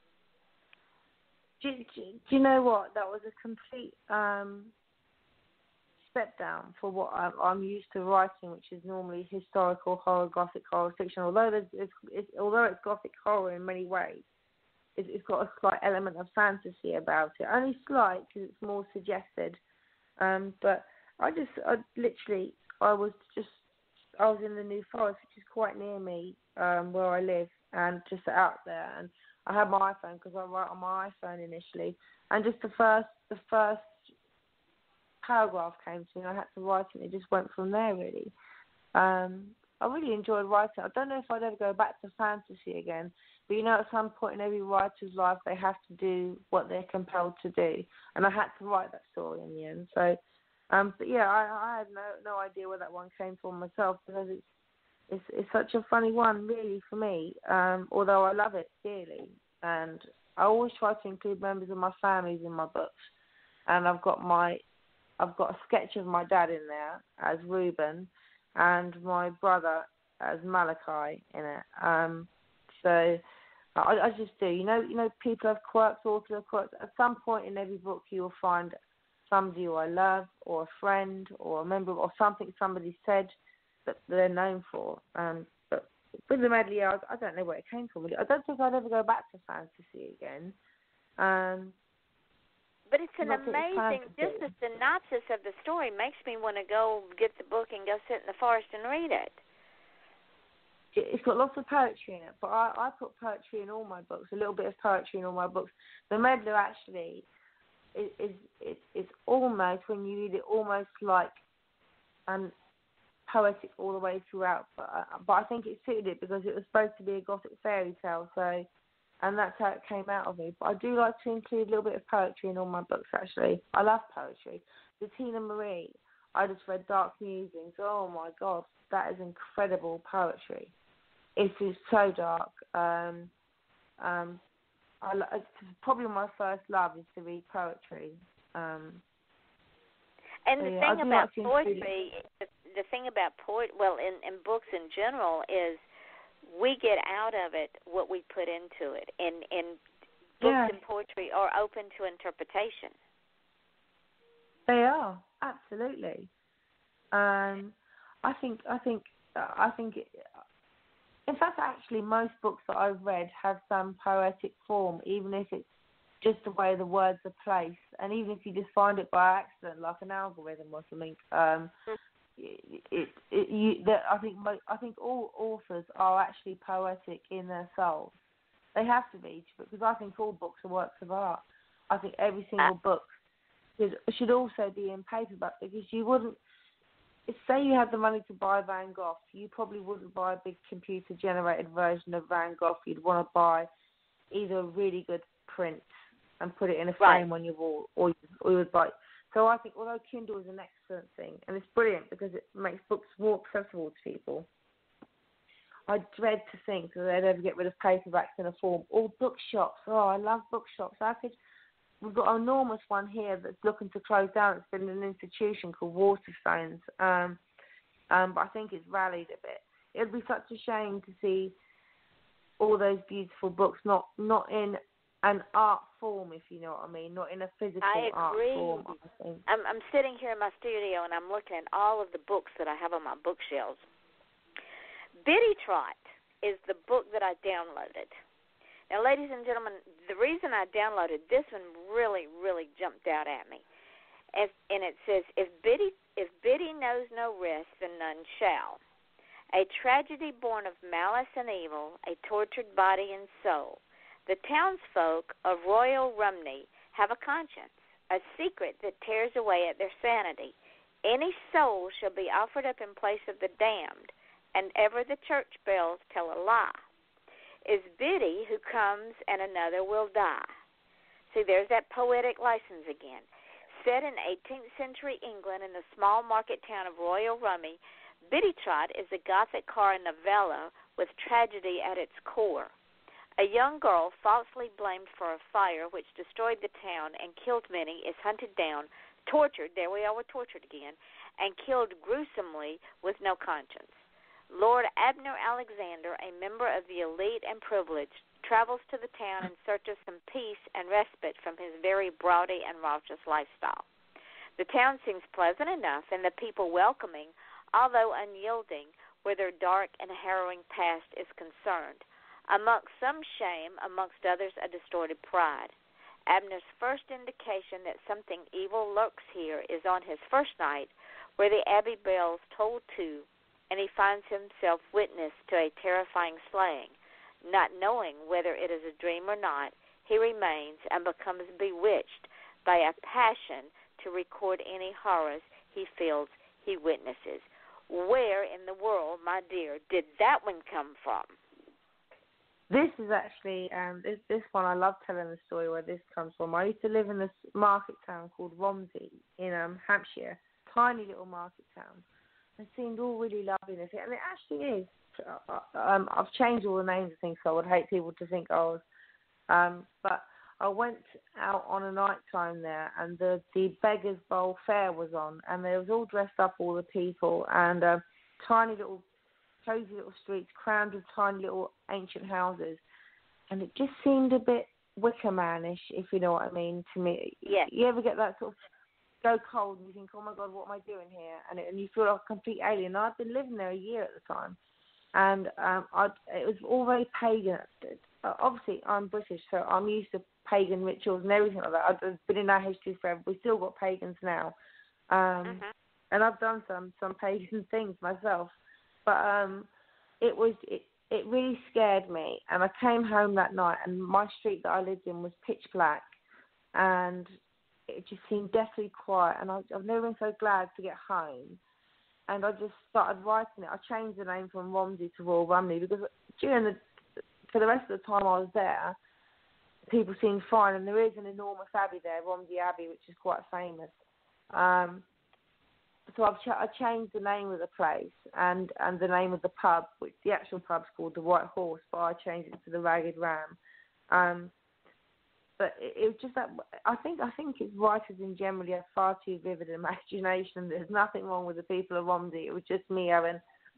S3: Do you know what? That was a complete step down for what I'm used to writing, which is normally historical horror, Gothic horror fiction. Although it's Gothic horror in many ways, it's got a slight element of fantasy about it. Only slight because it's more suggested. But I was in the New Forest, which is quite near me, where I live, and just out there. And I had my iPhone because I write on my iPhone initially. And just the first paragraph came to me, and I had to write it. It just went from there, really. I really enjoyed writing. I don't know if I'd ever go back to fantasy again, but at some point in every writer's life, they have to do what they're compelled to do. And I had to write that story in the end. So, but yeah, I had no idea where that one came from myself because it's such a funny one, really, for me. Although I love it dearly, and I always try to include members of my families in my books. And I've got a sketch of my dad in there as Reuben, and my brother as Malachi in it. So I just do. People have quirks, authors have quirks. At some point in every book, you will find somebody who I love, or a friend, or a member, or something somebody said that they're known for. But with the Medley, I don't know where it came from. I don't think I'd ever go back to fantasy again.
S5: But it's an amazing, just the synopsis of the story makes me want to go get the book and go sit in the forest and read it.
S3: it's got lots of poetry in it, but I put poetry in all my books, a little bit of poetry in all my books. The Meddler actually is almost, when you read it, almost like poetic all the way throughout. But I think it suited it because it was supposed to be a Gothic fairy tale, so, and that's how it came out of me. But I do like to include a little bit of poetry in all my books, actually. I love poetry. The Tina Marie, I just read Dark Musings. Oh, my God, that is incredible poetry. It is so dark. It's probably my first love is to read poetry.
S5: And the thing about poetry, the thing about in books in general is we get out of it what we put into it. And books and poetry are open to interpretation.
S3: They are, absolutely. I think. In fact, actually, most books that I've read have some poetic form, even if it's just the way the words are placed, and even if you just find it by accident, like an algorithm or something. I think all authors are actually poetic in their souls. They have to be, because I think all books are works of art. I think every single book should also be in paperback, because you wouldn't. Say you had the money to buy Van Gogh, you probably wouldn't buy a big computer-generated version of Van Gogh. You'd want to buy either a really good print and put it in a frame on your wall, or you would buy. So I think, although Kindle is an excellent thing, and it's brilliant because it makes books more accessible to people, I dread to think that they'd ever get rid of paperbacks in a form. Or bookshops. Oh, I love bookshops. We've got an enormous one here that's looking to close down. It's been an institution called Waterstones, but I think it's rallied a bit. It would be such a shame to see all those beautiful books not in an art form, if you know what I mean, not in a physical art form. I think.
S5: I'm sitting here in my studio and I'm looking at all of the books that I have on my bookshelves. Biddy Trott is the book that I downloaded. Now, ladies and gentlemen, the reason I downloaded this one really, really jumped out at me. And it says, if Biddy knows no rest, then none shall. A tragedy born of malice and evil, a tortured body and soul. The townsfolk of Royal Rumney have a conscience, a secret that tears away at their sanity. Any soul shall be offered up in place of the damned, and ever the church bells tell a lie. Is Biddy who comes and another will die. See, there's that poetic license again. Set in 18th century England in the small market town of Royal Rumney, Biddy Trott is a Gothic horror novella with tragedy at its core. A young girl falsely blamed for a fire which destroyed the town and killed many is hunted down, tortured, there we are, we're tortured again, and killed gruesomely with no conscience. Lord Abner Alexander, a member of the elite and privileged, travels to the town in search of some peace and respite from his very brawdy and raucous lifestyle. The town seems pleasant enough and the people welcoming, although unyielding, where their dark and harrowing past is concerned. Amongst some shame, amongst others a distorted pride. Abner's first indication that something evil lurks here is on his first night, where the abbey bells toll two, and he finds himself witness to a terrifying slaying. Not knowing whether it is a dream or not, he remains and becomes bewitched by a passion to record any horrors he feels he witnesses. Where in the world, my dear, did that one come from?
S3: This is actually, this one, I love telling the story where this comes from. I used to live in this market town called Romsey in Hampshire, tiny little market town. It seemed all really lovely, and it actually is. I've changed all the names of things, so I would hate people to think I was. But I went out on a night time there, and the Beggar's Bowl Fair was on, and they was all dressed up, all the people, and tiny little, cozy little streets, crammed with tiny little ancient houses, and it just seemed a bit Wicker Man-ish, if you know what I mean, to me.
S5: Yeah.
S3: You ever get that sort of go cold and you think, oh my God, what am I doing here? And you feel like a complete alien. I'd been living there a year at the time, and it was all very pagan. Obviously, I'm British, so I'm used to pagan rituals and everything like that. I've been in our history forever. We've still got pagans now, and I've done some pagan things myself. But it really scared me. And I came home that night, and my street that I lived in was pitch black, and it just seemed deathly quiet. And I've never been so glad to get home. And I just started writing it. I changed the name from Romsey to Royal Rumney because for the rest of the time I was there, people seemed fine. And there is an enormous abbey there, Romsey Abbey, which is quite famous. So I changed the name of the place and the name of the pub, which the actual pub's called the White Horse, but I changed it to the Ragged Ram. But it was just that I think it's writers in general have far too vivid an imagination. There's nothing wrong with the people of Romsey. It was just me having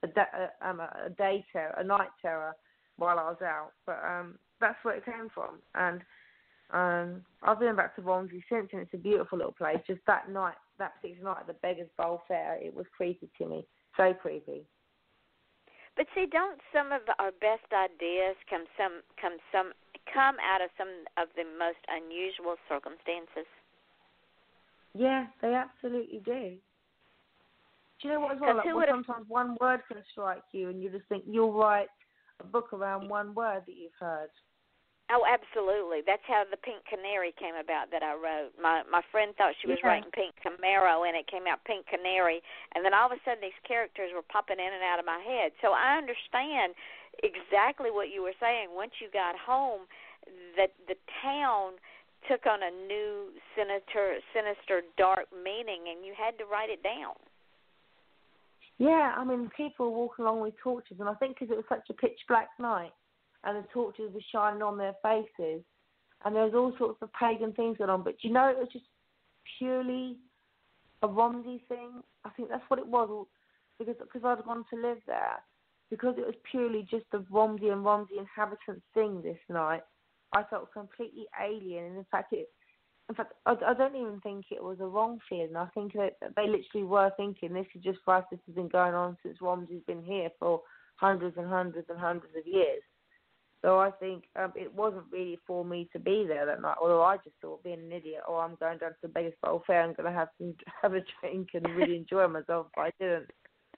S3: a night terror while I was out. But that's where it came from. And I've been back to Romsey since, and it's a beautiful little place. Just that night, that particular night at the Beggars Bowl Fair, it was creepy to me. So creepy.
S5: But see, don't some of our best ideas come out of some of the most unusual circumstances? Yeah,
S3: they absolutely do. Do you know what as well? Like, sometimes one word can strike you, and you just think you'll write a book around one word that you've heard.
S5: Oh, absolutely. That's how the Pink Canary came about that I wrote. My friend thought she was writing Pink Camaro, and it came out Pink Canary. And then all of a sudden these characters were popping in and out of my head. So I understand exactly what you were saying. Once you got home, that the town took on a new sinister, dark meaning, and you had to write it down.
S3: Yeah, I mean, people were walking along with torches, and I think because it was such a pitch-black night, and the torches were shining on their faces, and there was all sorts of pagan things going on. But it was just purely a Romsey thing. I think that's what it was, because I'd gone to live there. Because it was purely just a Romsey and Romsey inhabitants thing this night, I felt completely alien. And in fact, I don't even think it was a wrong feeling. I think that they literally were thinking, this is just for us. This has been going on since Romsey's been here for hundreds and hundreds and hundreds of years. So I think it wasn't really for me to be there that night, although I just thought, being an idiot, I'm going down to the Beggars Bowl Fair, I'm going to have a drink and really enjoy myself, but I didn't.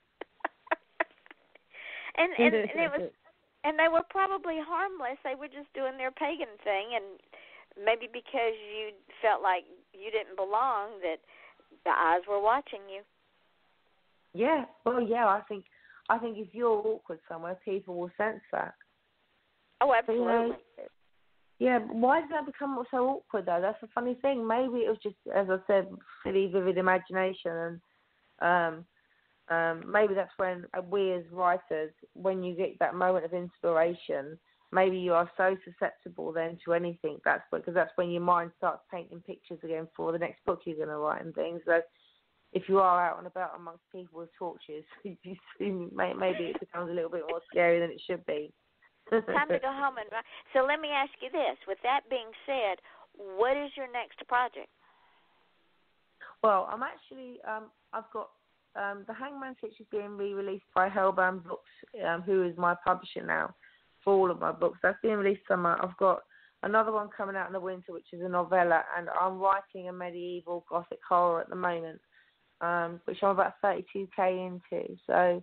S5: And it was, and they were probably harmless. They were just doing their pagan thing, and maybe because you felt like you didn't belong, that the eyes were watching you.
S3: Yeah, well, yeah. I think if you're awkward somewhere, people will sense that.
S5: Oh, absolutely.
S3: But, yeah, why did that become so awkward, though? That's a funny thing. Maybe it was just, as I said, silly, vivid imagination, and maybe that's when we as writers, when you get that moment of inspiration, maybe you are so susceptible then to anything. Because that's when your mind starts painting pictures again for the next book you're going to write and things. So if you are out and about amongst people with torches, maybe it becomes a little bit more scary than it should be.
S5: Time to go home and write. So let me ask you this. With that being said, what is your next project?
S3: Well, I'm actually, I've got the Hangman Hitch is being re-released by Hellbound Books, who is my publisher now for all of my books. That's being released summer. I've got another one coming out in the winter, which is a novella, and I'm writing a medieval Gothic horror at the moment, which I'm about 32k into. So,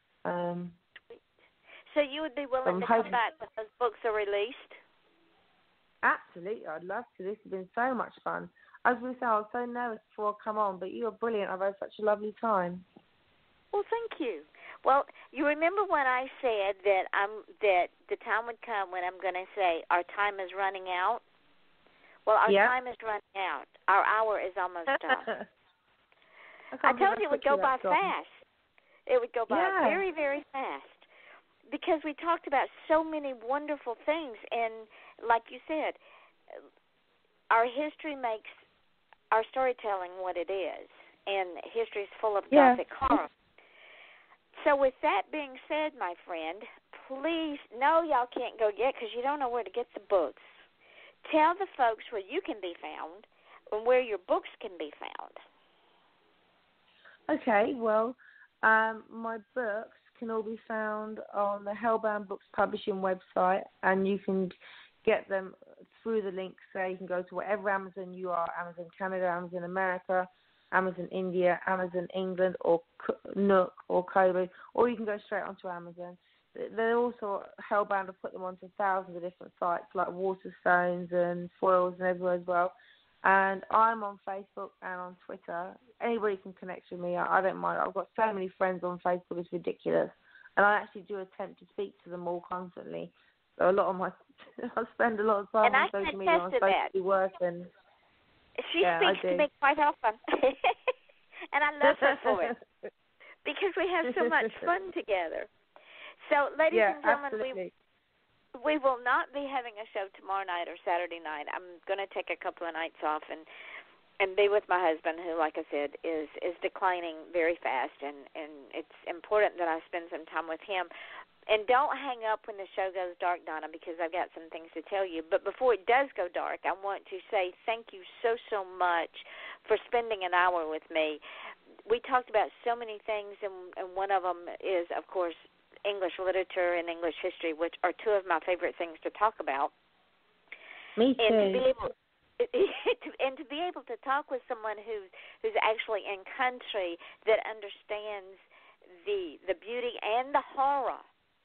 S5: so you would be willing to come back when those books are released?
S3: Absolutely, I'd love to. This has been so much fun. As we say, I was so nervous before I come on, but you were brilliant. I've had such a lovely time.
S5: Well, thank you. Well, you remember when I said that the time would come when I'm going to say our time is running out? Well, our time is running out. Our hour is almost up. I told you it would go by fast. It would go by very, very fast. Because we talked about so many wonderful things, and like you said, our history makes our storytelling what it is, and history is full of Gothic horror. So with that being said, my friend, please, no, y'all can't go yet because you don't know where to get the books. Tell the folks where you can be found and where your books can be found.
S3: Okay, well, my books can all be found on the Hellbound Books Publishing website, and you can get them through the links there. You can go to whatever Amazon you are, Amazon Canada, Amazon America, Amazon India, Amazon England, or Nook or Kobo, or you can go straight onto Amazon. they're also hellbound to put them onto thousands of different sites like Waterstones and Foils and everywhere as well. And I'm on Facebook and on Twitter. Anybody can connect with me. I don't mind. I've got so many friends on Facebook, it's ridiculous. And I actually do attempt to speak to them all constantly. So a lot of I spend a lot of time on social media. I'm supposed to be working.
S5: She speaks to me quite often. And I love her for it. Because we have so much fun together. So, ladies and gentlemen, we will not be having a show tomorrow night or Saturday night. I'm going to take a couple of nights off and be with my husband, who, like I said, is declining very fast, and it's important that I spend some time with him. And don't hang up when the show goes dark, Donna, because I've got some things to tell you. But before it does go dark, I want to say thank you so much for spending an hour with me. We talked about so many things, and one of them is, of course, English literature and English history, which are two of my favorite things to talk about.
S3: Me too.
S5: And to be able to talk with someone who's actually in country that understands the beauty and the horror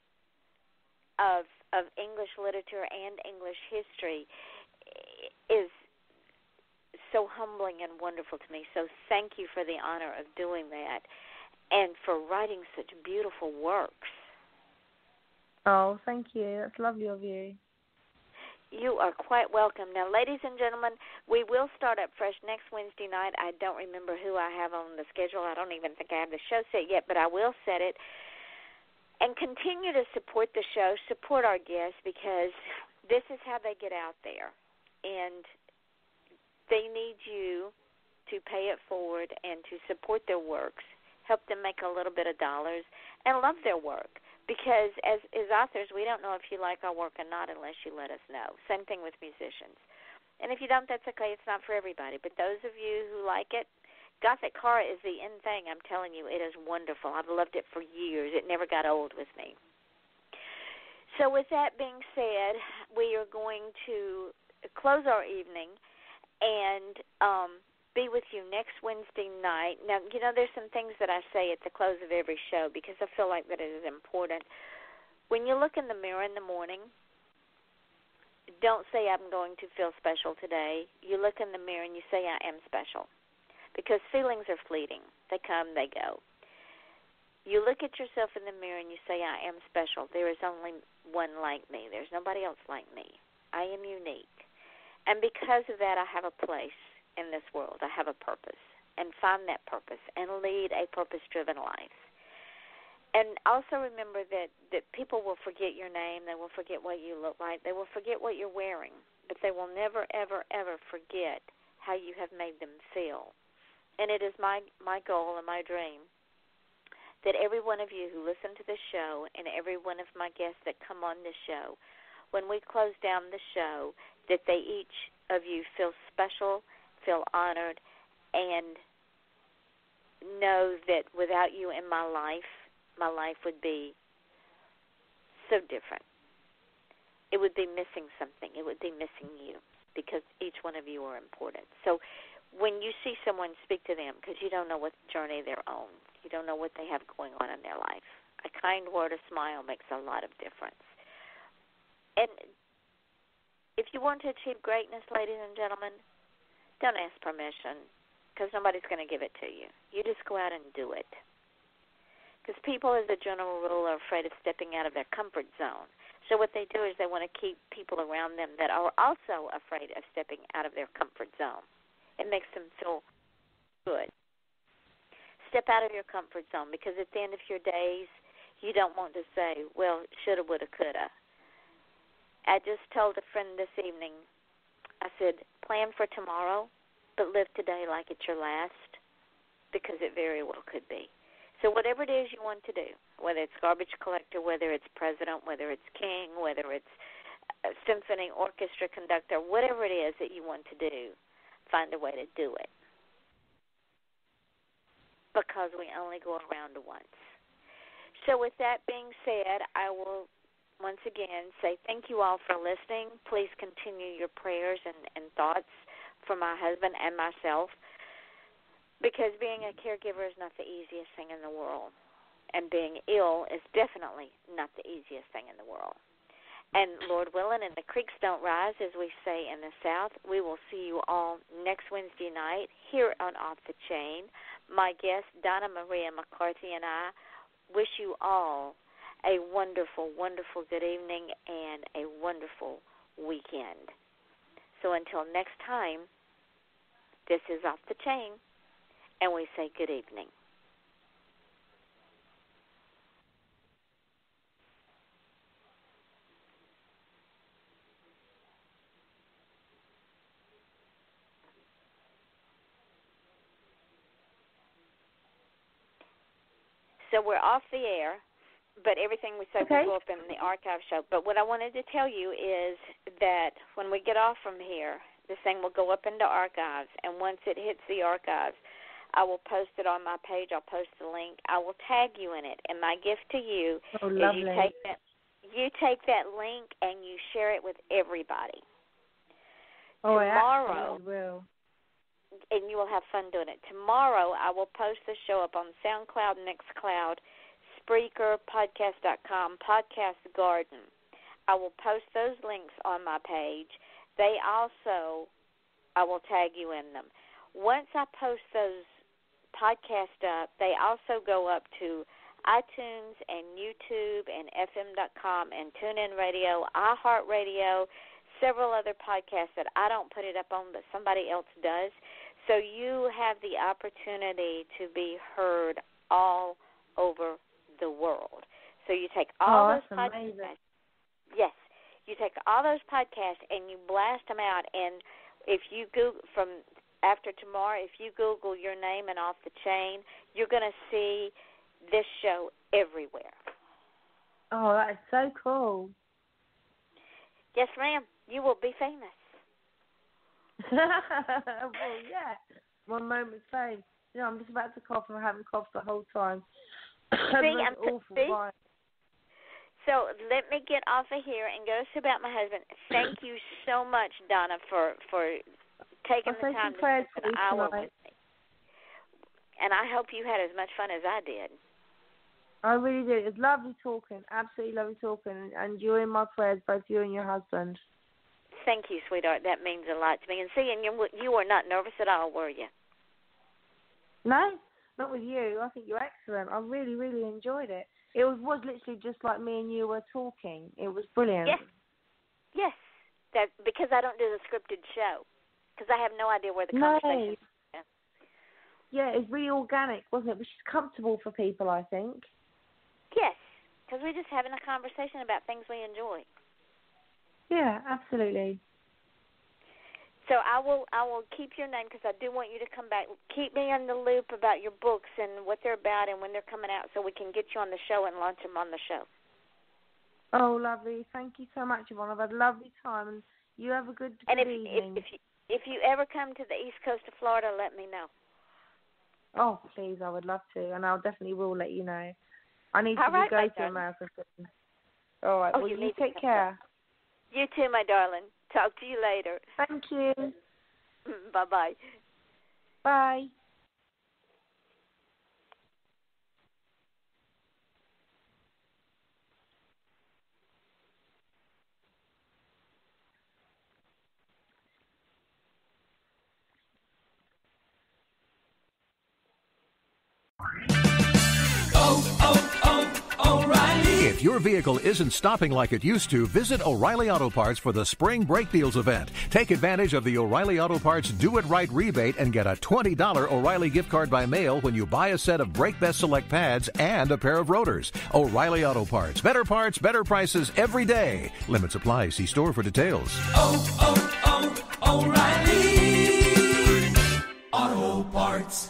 S5: of English literature and English history is so humbling and wonderful to me. So thank you for the honor of doing that and for writing such beautiful works.
S3: Oh, thank you. That's lovely of you.
S5: You are quite welcome. Now, ladies and gentlemen, we will start up fresh next Wednesday night. I don't remember who I have on the schedule. I don't even think I have the show set yet, but I will set it. And continue to support the show, support our guests, because this is how they get out there. And they need you to pay it forward and to support their works, help them make a little bit of dollars, and love their work. Because as authors, we don't know if you like our work or not unless you let us know. Same thing with musicians. And if you don't, that's okay. It's not for everybody. But those of you who like it, Gothic horror is the in thing. I'm telling you, it is wonderful. I've loved it for years. It never got old with me. So with that being said, we are going to close our evening and be with you next Wednesday night. Now, you know, there's some things that I say at the close of every show because I feel like that it is important. When you look in the mirror in the morning, don't say I'm going to feel special today. You look in the mirror and you say I am special, because feelings are fleeting. They come, they go. You look at yourself in the mirror and you say I am special. There is only one like me. There's nobody else like me. I am unique. And because of that, I have a place in this world. I have a purpose, and find that purpose and lead a purpose-driven life. And also remember that people will forget your name. They will forget what you look like. They will forget what you're wearing, but they will never, ever, ever forget how you have made them feel. And it is my goal and my dream that every one of you who listen to this show and every one of my guests that come on this show, when we close down the show, that they each of you feel special, feel honored, and know that without you in my life would be so different. It would be missing something. It would be missing you, because each one of you are important. So when you see someone, speak to them, because you don't know what journey they're on. You don't know what they have going on in their life. A kind word, a smile makes a lot of difference. And if you want to achieve greatness, ladies and gentlemen, don't ask permission, because nobody's going to give it to you. You just go out and do it. Because people, as a general rule, are afraid of stepping out of their comfort zone. So what they do is they want to keep people around them that are also afraid of stepping out of their comfort zone. It makes them feel good. Step out of your comfort zone, because at the end of your days, you don't want to say, well, shoulda, woulda, coulda. I just told a friend this evening, I said, plan for tomorrow, but live today like it's your last, because it very well could be. So whatever it is you want to do, whether it's garbage collector, whether it's president, whether it's king, whether it's a symphony orchestra conductor, whatever it is that you want to do, find a way to do it. Because we only go around once. So with that being said, I will once again say thank you all for listening. Please continue your prayers and thoughts for my husband and myself, because being a caregiver is not the easiest thing in the world. and being ill is definitely not the easiest thing in the world. And Lord willing, and the creeks don't rise, as we say in the South, we will see you all next Wednesday night here on Off the Chain. My guest, Donna Maria McCarthy, and I wish you all a wonderful, wonderful good evening and a wonderful weekend. So until next time, this is Off the Chain, and we say good evening. So we're off the air, but everything we said will go up in the archive show. But what I wanted to tell you is that when we get off from here, this thing will go up into archives, and once it hits the archives, I will post it on my page. I'll post the link. I will tag you in it, and my gift to you is you take that link and you share it with everybody. Tomorrow,
S3: I will.
S5: And you will have fun doing it. Tomorrow, I will post the show up on SoundCloud, Mixcloud, Spreaker, Podcast.com, Podcast Garden. I will post those links on my page. They also, I will tag you in them. Once I post those podcasts up, they also go up to iTunes and YouTube and FM.com and TuneIn Radio, iHeartRadio, several other podcasts that I don't put it up on, but somebody else does. So you have the opportunity to be heard all over the world. So you take all those podcasts. Yes, you take all those podcasts and you blast them out. And if you Google from after tomorrow, if you Google your name and Off the Chain, you're going to see this show everywhere.
S3: Oh, that is so cool.
S5: Yes, ma'am. You will be famous.
S3: Well, yeah. One moment's fame. You know, I'm just about to cough and I haven't coughed the whole time. So let me get off of here and go see about my husband. Thank you so much, Donna, for taking the time to spend an hour with me. And I hope you had as much fun as I did. I really did. It was lovely talking, absolutely lovely talking. And you're in my prayers, both you and your husband.
S5: Thank you, sweetheart. That means a lot to me. And see, and you were not nervous at all, were you? No,
S3: not with you. I think you're excellent. I really, really enjoyed it. It was literally just like me and you were talking. It was brilliant.
S5: Yes. That because I don't do the scripted show. Because I have no idea where the conversation is.
S3: Yeah, it's really organic, wasn't it? Which is comfortable for people, I think.
S5: Yes, because we're just having a conversation about things we enjoy.
S3: Yeah, absolutely.
S5: So I will keep your name because I do want you to come back. Keep me in the loop about your books and what they're about and when they're coming out so we can get you on the show and launch them on the show.
S3: Oh, lovely. Thank you so much, Yvonne. I've had a lovely time. And you have a good evening.
S5: If you ever come to the east coast of Florida, let me know.
S3: Oh, please, I would love to. And I definitely will let you know. I need to go to America soon. All right. Well, you take care.
S5: You too, my darling. Talk to you later.
S3: Thank you.
S5: Bye-bye.
S3: Bye.
S2: O'Reilly. If your vehicle isn't stopping like it used to, visit O'Reilly Auto Parts for the Spring Brake Deals event. Take advantage of the O'Reilly Auto Parts Do It Right rebate and get a $20 O'Reilly gift card by mail when you buy a set of Brake Best Select pads and a pair of rotors. O'Reilly Auto Parts. Better parts, better prices every day. Limits apply. See store for details.
S1: O'Reilly Auto Parts.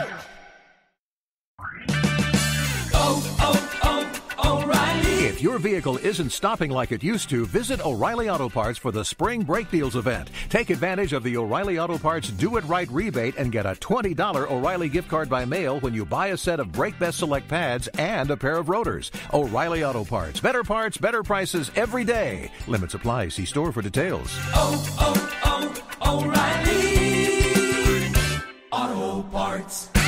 S1: O'Reilly.
S2: If your vehicle isn't stopping like it used to, visit O'Reilly Auto Parts for the Spring Brake Deals event. Take advantage of the O'Reilly Auto Parts Do It Right rebate and get a $20 O'Reilly gift card by mail when you buy a set of Brake Best Select pads and a pair of rotors. O'Reilly Auto Parts. Better parts, better prices every day. Limits apply. See store for details.
S1: O'Reilly Auto Parts.